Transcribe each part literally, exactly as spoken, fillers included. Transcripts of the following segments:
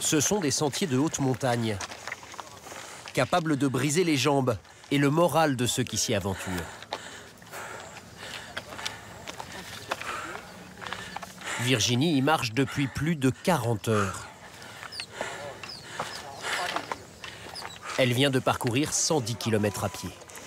Ce sont des sentiers de haute montagne, capables de briser les jambes et le moral de ceux qui s'y aventurent. Virginie y marche depuis plus de quarante heures. Elle vient de parcourir cent dix kilomètres à pied.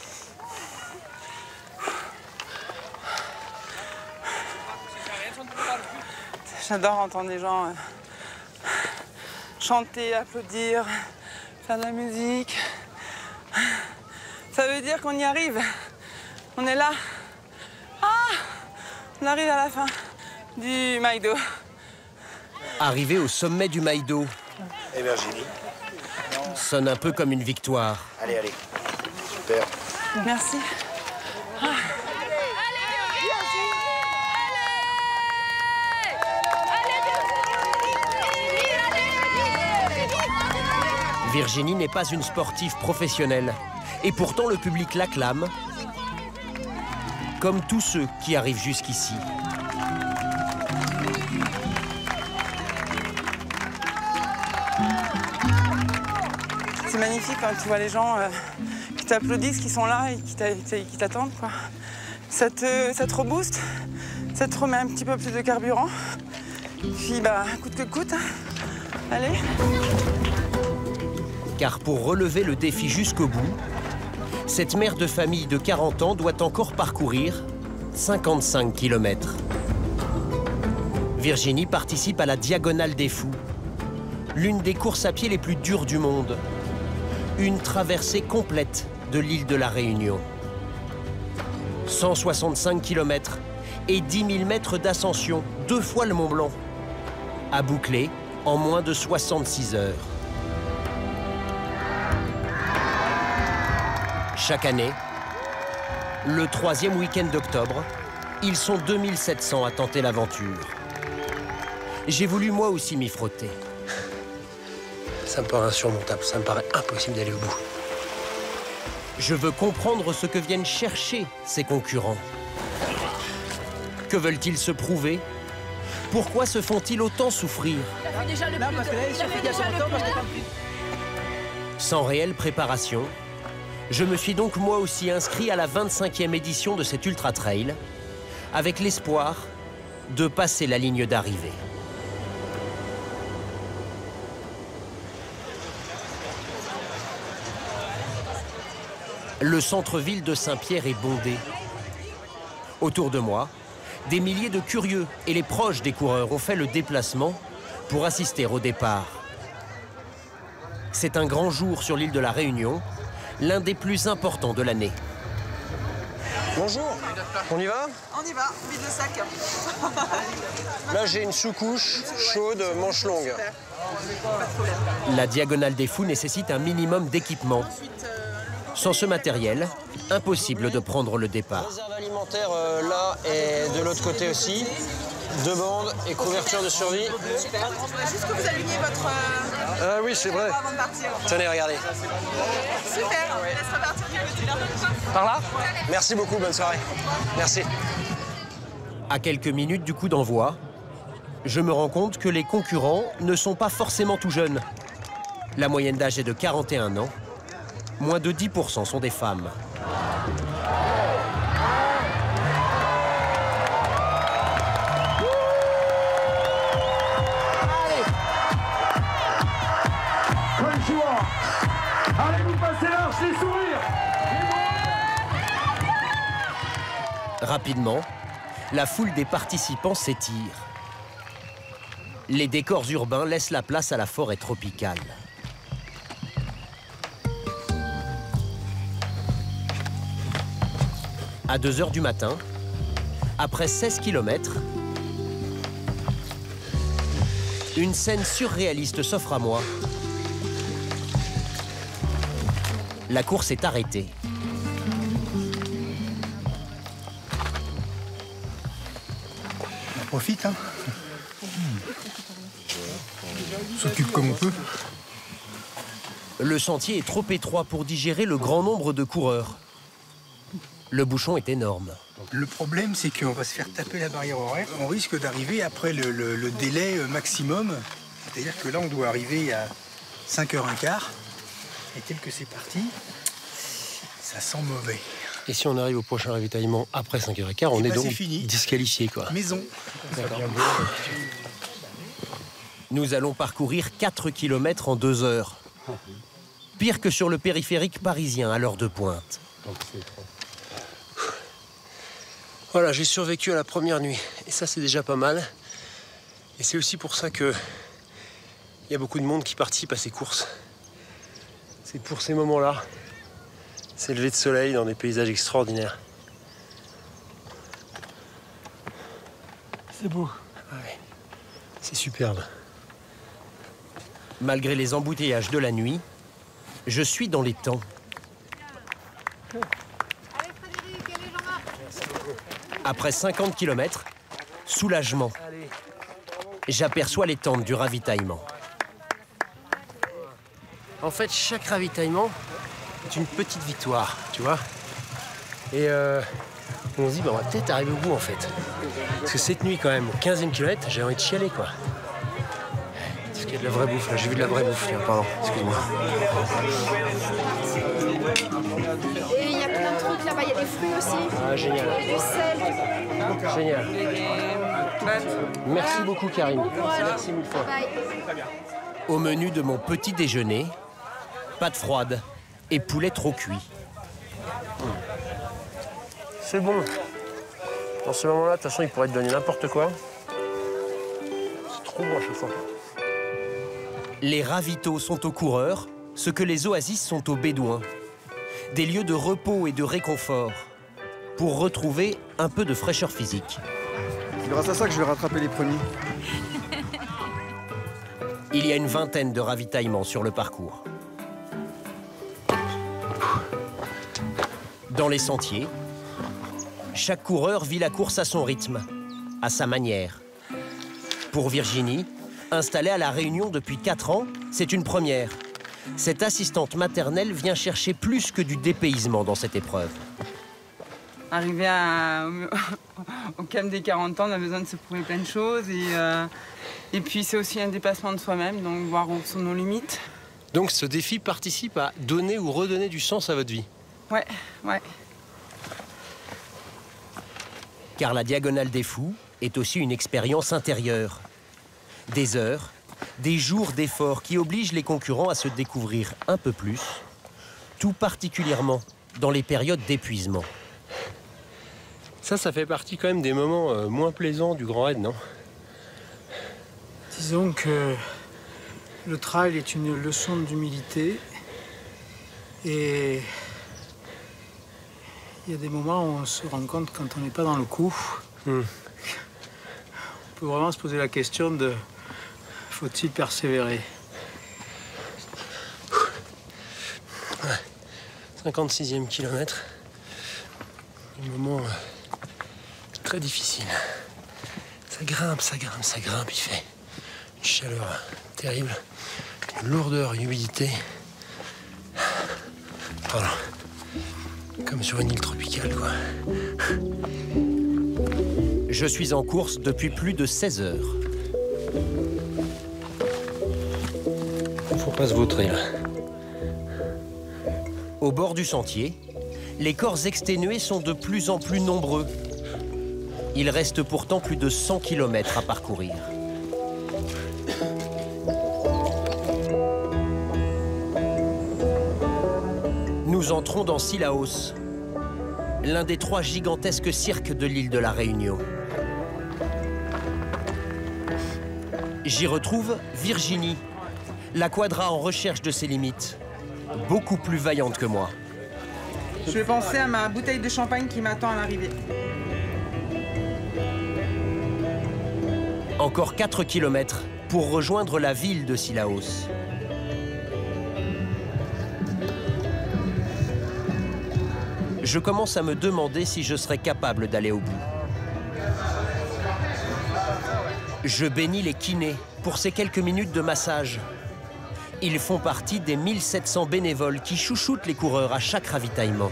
J'adore entendre les gens euh, chanter, applaudir, faire de la musique. Ça veut dire qu'on y arrive. On est là. Ah! On arrive à la fin du Maïdo. Arrivé au sommet du Maïdo. Et Virginie. Sonne un peu comme une victoire. Allez, allez. Super. Merci. Ah. Virginie n'est pas une sportive professionnelle. Et pourtant, le public l'acclame, comme tous ceux qui arrivent jusqu'ici. C'est magnifique quand tu vois les gens euh, qui t'applaudissent, qui sont là et qui t'attendent, quoi. Ça te, ça te rebooste, ça te remet un petit peu plus de carburant. Puis, bah, coûte que coûte, hein. Allez. Car pour relever le défi jusqu'au bout, cette mère de famille de quarante ans doit encore parcourir cinquante-cinq kilomètres. Virginie participe à la Diagonale des Fous, l'une des courses à pied les plus dures du monde. Une traversée complète de l'île de la Réunion. cent soixante-cinq kilomètres et dix mille mètres d'ascension, deux fois le Mont Blanc, à boucler en moins de soixante-six heures. Chaque année, le troisième week-end d'octobre, ils sont deux mille sept cents à tenter l'aventure. J'ai voulu moi aussi m'y frotter. Ça me paraît insurmontable, ça me paraît impossible d'aller au bout. Je veux comprendre ce que viennent chercher ces concurrents. Que veulent-ils se prouver? Pourquoi se font-ils autant souffrir? Sans réelle préparation, je me suis donc moi aussi inscrit à la vingt-cinquième édition de cet ultra trail, avec l'espoir de passer la ligne d'arrivée. Le centre-ville de Saint-Pierre est bondé. Autour de moi, des milliers de curieux et les proches des coureurs ont fait le déplacement pour assister au départ. C'est un grand jour sur l'île de la Réunion, l'un des plus importants de l'année. Bonjour, on y va? On y va, vide le sac. Là, j'ai une sous-couche chaude, manche longue. La Diagonale des Fous nécessite un minimum d'équipement. Sans ce matériel, impossible de prendre le départ. Réserve alimentaire euh, là et de l'autre côté aussi. Deux bandes et couverture de survie. Super. On voudrait juste que vous allumiez votre... Ah oui, c'est vrai. Avant de partir. Tenez, regardez. Super, on laisse repartir du côté là. Par là? Merci beaucoup, bonne soirée. Merci. À quelques minutes du coup d'envoi, je me rends compte que les concurrents ne sont pas forcément tout jeunes. La moyenne d'âge est de quarante et un ans. Moins de dix pour cent sont des femmes. Allez vous passer l'arche, les sourires. Rapidement, la foule des participants s'étire. Les décors urbains laissent la place à la forêt tropicale. À deux heures du matin, après seize kilomètres, une scène surréaliste s'offre à moi. La course est arrêtée. On profite, hein. On s'occupe comme on peut. Le sentier est trop étroit pour digérer le grand nombre de coureurs. Le bouchon est énorme. Le problème, c'est qu'on va se faire taper la barrière horaire. On risque d'arriver après le, le, le délai maximum C'est-à-dire que là, on doit arriver à cinq heures quinze. Et tel que c'est parti, ça sent mauvais. Et si on arrive au prochain ravitaillement après cinq heures quinze, on Et est bah, donc c'est fini. disqualifié, quoi. Maison. Nous allons parcourir quatre kilomètres en deux heures. Pire que sur le périphérique parisien à l'heure de pointe. Voilà, j'ai survécu à la première nuit. Et ça, c'est déjà pas mal. Et c'est aussi pour ça que il y a beaucoup de monde qui participe à ces courses. C'est pour ces moments-là. Ces levées de soleil dans des paysages extraordinaires. C'est beau. Ouais. C'est superbe. Malgré les embouteillages de la nuit, je suis dans les temps. Après cinquante kilomètres, soulagement. J'aperçois les tentes du ravitaillement. En fait, chaque ravitaillement est une petite victoire, tu vois. Et euh, on se dit, bah, on va peut-être arriver au bout, en fait. Parce que cette nuit, quand même, au quinzième kilomètre, j'ai envie de chialer, quoi. Parce qu'il y a de la vraie bouffe, là. J'ai vu de la vraie bouffe, tiens, pardon, excuse-moi. Et il y a plein de trucs là-bas, il y a des fruits aussi. Ah, génial. Il y a du sel. Génial. Merci beaucoup, Karine. Bon courage. Merci mille fois. Bye. Au menu de mon petit déjeuner, pâtes froides et poulet trop cuit. C'est bon. Dans ce moment-là, de toute façon, il pourrait te donner n'importe quoi. C'est trop bon à chaque fois. Les ravitaux sont aux coureurs, ce que les oasis sont aux bédouins. Des lieux de repos et de réconfort pour retrouver un peu de fraîcheur physique. C'est grâce à ça que je vais rattraper les premiers. Il y a une vingtaine de ravitaillements sur le parcours. Dans les sentiers, chaque coureur vit la course à son rythme, à sa manière. Pour Virginie, installée à La Réunion depuis quatre ans, c'est une première. Cette assistante maternelle vient chercher plus que du dépaysement dans cette épreuve. Arriver à, au calme des quarante ans, on a besoin de se prouver plein de choses. Et, euh, et puis c'est aussi un dépassement de soi-même, donc voir où sont nos limites. Donc ce défi participe à donner ou redonner du sens à votre vie. Ouais, ouais. Car la Diagonale des Fous est aussi une expérience intérieure. Des heures, des jours d'efforts qui obligent les concurrents à se découvrir un peu plus, tout particulièrement dans les périodes d'épuisement. Ça, ça fait partie quand même des moments euh, moins plaisants du Grand Raid, non? Disons que le trail est une leçon d'humilité et il y a des moments où on se rend compte quand on n'est pas dans le coup. Mm. On peut vraiment se poser la question de faut-il persévérer? Ouais. cinquante-sixième kilomètre. Un moment euh, très difficile. Ça grimpe, ça grimpe, ça grimpe. Il fait une chaleur terrible, une lourdeur, une humidité. Pardon. Comme sur une île tropicale, quoi. Je suis en course depuis plus de seize heures. Faut pas se vautrer, là. Au bord du sentier, les corps exténués sont de plus en plus nombreux. Il reste pourtant plus de cent kilomètres à parcourir. Nous entrons dans Sillaos, l'un des trois gigantesques cirques de l'île de la Réunion. J'y retrouve Virginie, la quadra en recherche de ses limites, beaucoup plus vaillante que moi. Je vais penser à ma bouteille de champagne qui m'attend à l'arrivée. Encore quatre kilomètres pour rejoindre la ville de Sillaos. Je commence à me demander si je serais capable d'aller au bout. Je bénis les kinés pour ces quelques minutes de massage. Ils font partie des mille sept cents bénévoles qui chouchoutent les coureurs à chaque ravitaillement.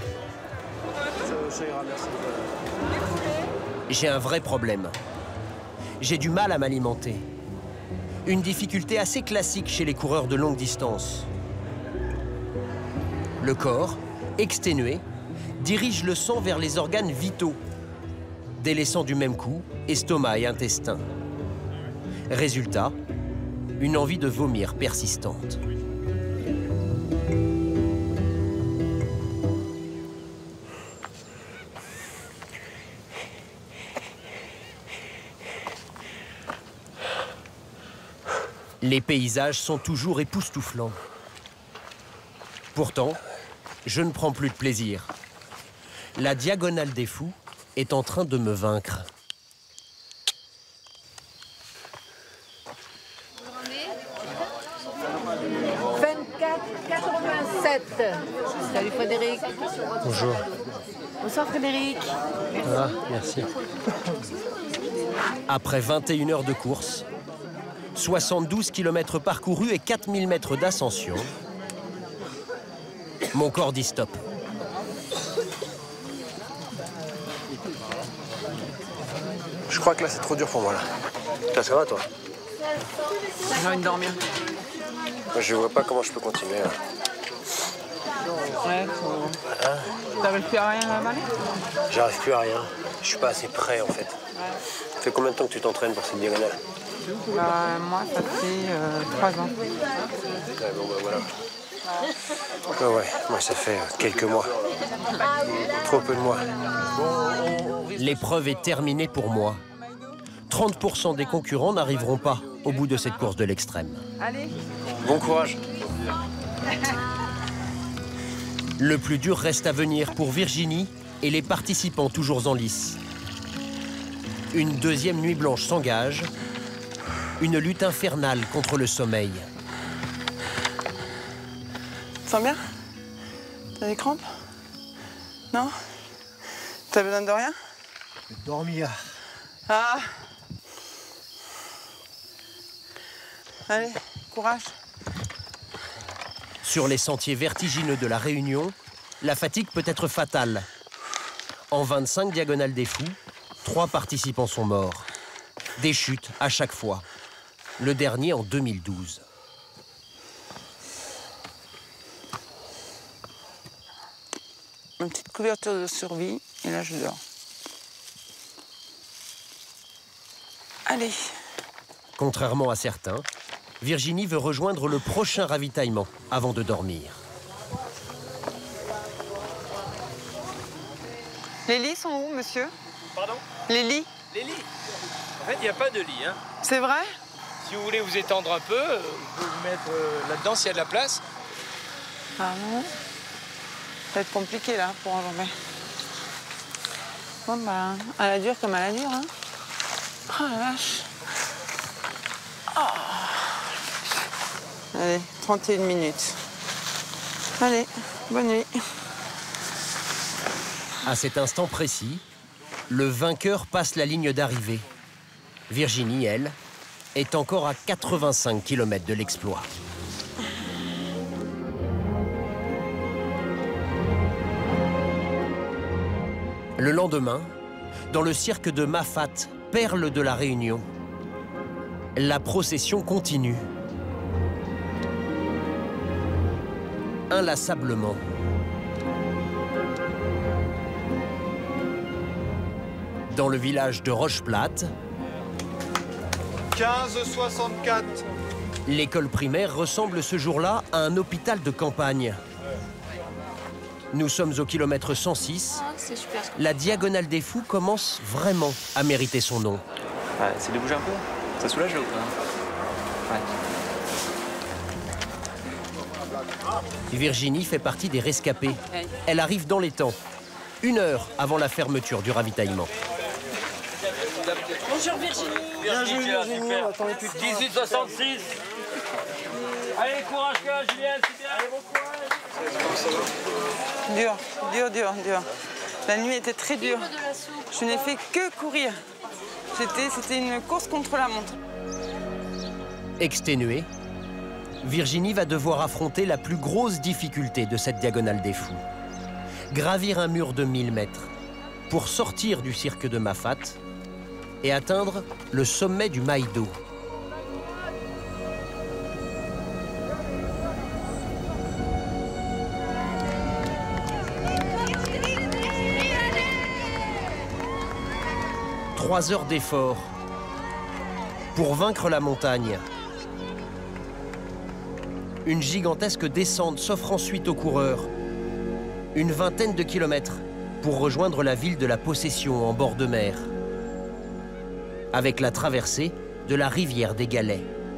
J'ai un vrai problème. J'ai du mal à m'alimenter. Une difficulté assez classique chez les coureurs de longue distance. Le corps, exténué, dirige le sang vers les organes vitaux, délaissant du même coup estomac et intestin. Résultat, une envie de vomir persistante. Les paysages sont toujours époustouflants. Pourtant, je ne prends plus de plaisir. La diagonale des fous est en train de me vaincre. vingt-quatre quatre-vingt-sept. Salut Frédéric. Bonjour. Bonsoir Frédéric. Ah, merci. Après vingt et une heures de course, soixante-douze kilomètres parcourus et quatre mille mètres d'ascension, mon corps dit stop. Je crois que là, c'est trop dur pour moi, là. Toi, ça va, toi? J'ai envie de dormir. Moi, je vois pas comment je peux continuer, là. Ouais, faut... T'arrives plus à rien à avaler? J'arrive plus à rien. Je suis pas assez prêt, en fait. Ouais. Ça fait combien de temps que tu t'entraînes pour cette diagonale? Bah, moi, ça fait euh, trois ans. Ouais, bon, bah, voilà. Ouais, ouais, moi, ça fait euh, quelques mois. Trop peu de mois. L'épreuve est terminée pour moi. trente pour cent des concurrents n'arriveront pas au bout de cette course de l'extrême. Allez. Bon courage. Le plus dur reste à venir pour Virginie et les participants toujours en lice. Une deuxième nuit blanche s'engage. Une lutte infernale contre le sommeil. Tu sens bien? T'as des crampes? Non? T'as besoin de rien? Dormir. Ah! Allez, courage. Sur les sentiers vertigineux de la Réunion, la fatigue peut être fatale. En vingt-cinq diagonales des fous, trois participants sont morts. Des chutes à chaque fois. Le dernier en deux mille douze. Une petite couverture de survie, et là je dors. Allez. Contrairement à certains, Virginie veut rejoindre le prochain ravitaillement avant de dormir. Les lits sont où, monsieur? Pardon? Les lits? Les lits? En fait, il n'y a pas de lit. Hein. C'est vrai? Si vous voulez vous étendre un peu, euh, vous pouvez vous mettre euh, là-dedans s'il y a de la place. Ah bon? Ça va être compliqué, là, pour enjamber. Bon, bah, à la dure comme à la dure, hein. Oh la vache. Oh. Allez, trente et une minutes. Allez, bonne nuit. À cet instant précis, le vainqueur passe la ligne d'arrivée. Virginie, elle, est encore à quatre-vingt-cinq kilomètres de l'exploit. Le lendemain, dans le cirque de Mafat, perle de la Réunion, la procession continue. Inlassablement. Dans le village de Rocheplate, quinze soixante-quatre. L'école primaire ressemble ce jour-là à un hôpital de campagne. Nous sommes au kilomètre cent six. Ah, c'est super. La diagonale des fous commence vraiment à mériter son nom. Ouais, c'est de bouger un peu. Ça soulage là ou pas? Ouais. Virginie fait partie des rescapés. Elle arrive dans les temps, une heure avant la fermeture du ravitaillement. Bonjour Virginie. Bien joué, Virginie. dix-huit soixante-six. Allez, courage, courage, Julien, c'est bien. Allez, bon courage. Dur, dur, dur, dur. La nuit était très dure. Je n'ai fait que courir. C'était une course contre la montre. Exténuée, Virginie va devoir affronter la plus grosse difficulté de cette diagonale des fous. Gravir un mur de mille mètres pour sortir du cirque de Mafat et atteindre le sommet du Maïdo. Trois heures d'effort pour vaincre la montagne. Une gigantesque descente s'offre ensuite aux coureurs. Une vingtaine de kilomètres pour rejoindre la ville de la Possession en bord de mer, avec la traversée de la rivière des Galets.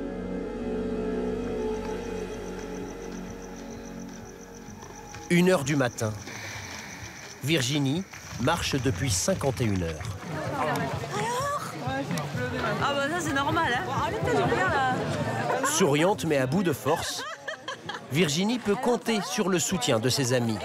Une heure du matin. Virginie marche depuis cinquante et une heures. Ah bah ça c'est normal, hein. Arrête de rire là. Souriante mais à bout de force, Virginie peut compter sur le soutien de ses amis.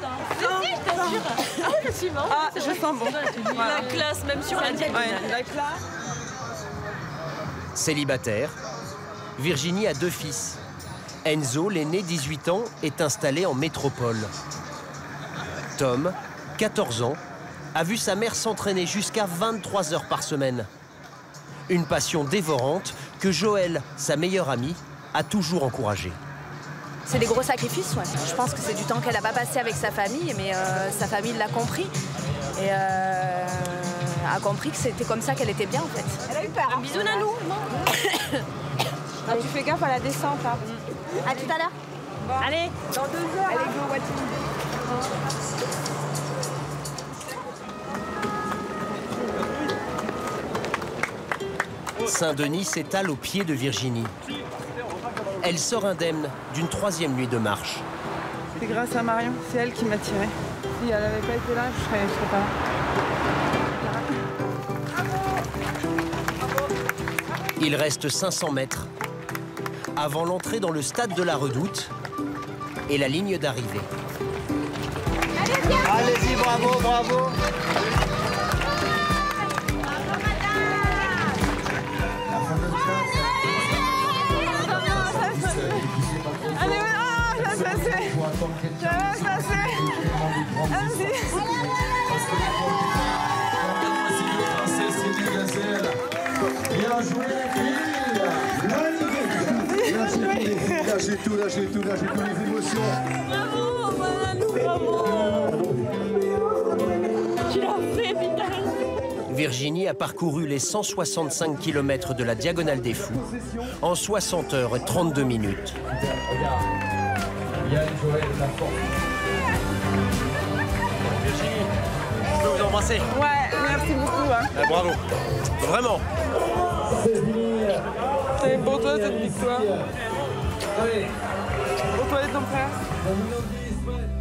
Ah, je sens bon. La classe, même sur la diagonale. Ouais, la classe. Célibataire, Virginie a deux fils. Enzo, l'aîné, dix-huit ans, est installé en métropole. Tom, quatorze ans, a vu sa mère s'entraîner jusqu'à vingt-trois heures par semaine. Une passion dévorante que Joël, sa meilleure amie, a toujours encouragée. C'est des gros sacrifices, ouais. Je pense que c'est du temps qu'elle n'a pas passé avec sa famille, mais euh, sa famille l'a compris. Et euh, a compris que c'était comme ça qu'elle était bien, en fait. Elle a eu peur. Un bisou, Nanou. Ah, tu fais gaffe à la descente, là. À tout à l'heure. Bon. Allez, dans deux heures. Allez, go, Watine. Saint-Denis s'étale au pied de Virginie. Elle sort indemne d'une troisième nuit de marche. C'est grâce à Marion, c'est elle qui m'a tirée. Si elle n'avait pas été là, je serais, je serais pas là. Il reste cinq cents mètres avant l'entrée dans le stade de la Redoute et la ligne d'arrivée. Allez-y, bravo, bravo. Allez, ah, je vais se passer. Je vais se passer. Allez-y. Bien joué, Phil. Lâchez tout, lâchez tout, lâchez toutes les émotions. Bravo, Nanou, bravo. Tu l'as fait, putain. Virginie a parcouru les cent soixante-cinq kilomètres de la Diagonale des Fous en soixante heures et trente-deux minutes. Regarde. Yann, Joël, la force. Virginie, je peux vous embrasser? Ouais, merci beaucoup. Hein. Ah, bravo. Vraiment. C'est pour toi cette victoire. Pour toi et ton frère.